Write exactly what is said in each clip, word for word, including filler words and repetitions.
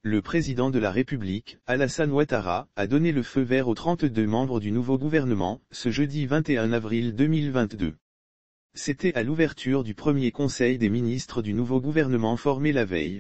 Le président de la République, Alassane Ouattara, a donné le feu vert aux trente-deux membres du nouveau gouvernement, ce jeudi vingt et un avril deux mille vingt-deux. C'était à l'ouverture du premier conseil des ministres du nouveau gouvernement formé la veille.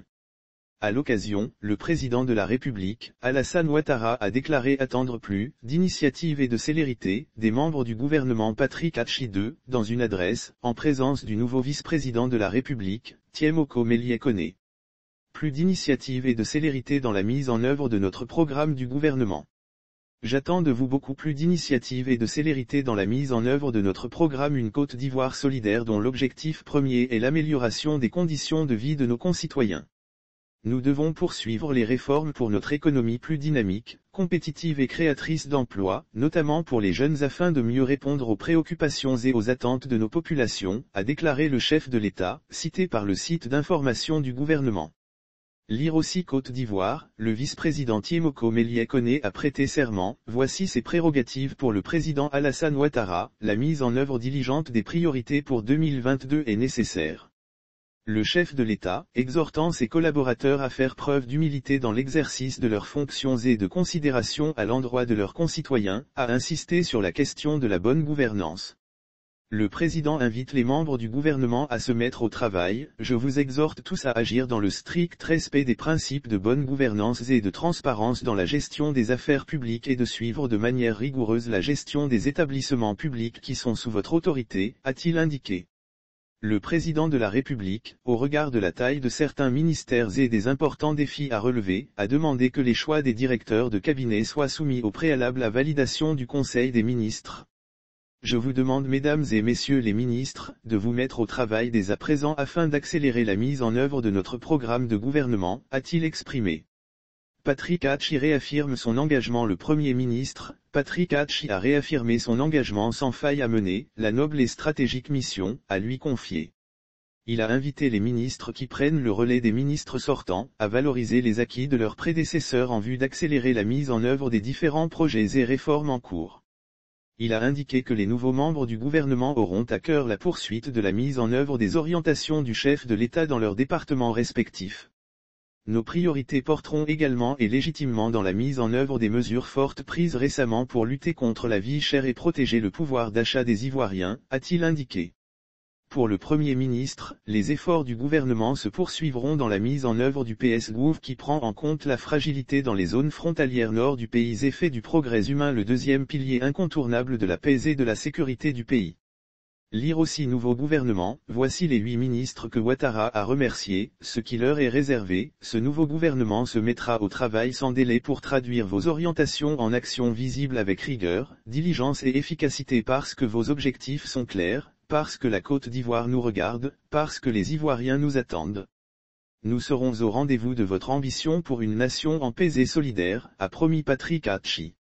À l'occasion, le président de la République, Alassane Ouattara, a déclaré attendre plus d'initiative et de célérité des membres du gouvernement Patrick Hatchi deux, dans une adresse, en présence du nouveau vice-président de la République, Thiemoko Melie-Kone. Plus d'initiative et de célérité dans la mise en œuvre de notre programme du gouvernement. J'attends de vous beaucoup plus d'initiative et de célérité dans la mise en œuvre de notre programme Une Côte d'Ivoire solidaire dont l'objectif premier est l'amélioration des conditions de vie de nos concitoyens. Nous devons poursuivre les réformes pour notre économie plus dynamique, compétitive et créatrice d'emplois, notamment pour les jeunes afin de mieux répondre aux préoccupations et aux attentes de nos populations, a déclaré le chef de l'État, cité par le site d'information du gouvernement. Lire aussi Côte d'Ivoire, le vice-président Thiemoko Melie-Kone a prêté serment, voici ses prérogatives pour le président Alassane Ouattara, la mise en œuvre diligente des priorités pour deux mille vingt-deux est nécessaire. Le chef de l'État, exhortant ses collaborateurs à faire preuve d'humilité dans l'exercice de leurs fonctions et de considération à l'endroit de leurs concitoyens, a insisté sur la question de la bonne gouvernance. Le président invite les membres du gouvernement à se mettre au travail, je vous exhorte tous à agir dans le strict respect des principes de bonne gouvernance et de transparence dans la gestion des affaires publiques et de suivre de manière rigoureuse la gestion des établissements publics qui sont sous votre autorité, a-t-il indiqué. Le président de la République, au regard de la taille de certains ministères et des importants défis à relever, a demandé que les choix des directeurs de cabinet soient soumis au préalable à validation du Conseil des ministres. Je vous demande mesdames et messieurs les ministres, de vous mettre au travail dès à présent afin d'accélérer la mise en œuvre de notre programme de gouvernement, a-t-il exprimé. Patrick Hatchi réaffirme son engagement. Le Premier ministre, Patrick Hatchi a réaffirmé son engagement sans faille à mener la noble et stratégique mission, à lui confier. Il a invité les ministres qui prennent le relais des ministres sortants, à valoriser les acquis de leurs prédécesseurs en vue d'accélérer la mise en œuvre des différents projets et réformes en cours. Il a indiqué que les nouveaux membres du gouvernement auront à cœur la poursuite de la mise en œuvre des orientations du chef de l'État dans leurs départements respectifs. Nos priorités porteront également et légitimement dans la mise en œuvre des mesures fortes prises récemment pour lutter contre la vie chère et protéger le pouvoir d'achat des Ivoiriens, a-t-il indiqué. Pour le Premier ministre, les efforts du gouvernement se poursuivront dans la mise en œuvre du P S G O V qui prend en compte la fragilité dans les zones frontalières nord du pays et fait du progrès humain le deuxième pilier incontournable de la paix et de la sécurité du pays. Lire aussi Nouveau gouvernement, voici les huit ministres que Ouattara a remerciés, ce qui leur est réservé, ce nouveau gouvernement se mettra au travail sans délai pour traduire vos orientations en actions visibles avec rigueur, diligence et efficacité parce que vos objectifs sont clairs, parce que la Côte d'Ivoire nous regarde, parce que les Ivoiriens nous attendent. Nous serons au rendez-vous de votre ambition pour une nation en paix et solidaire, a promis Patrick Hatchi.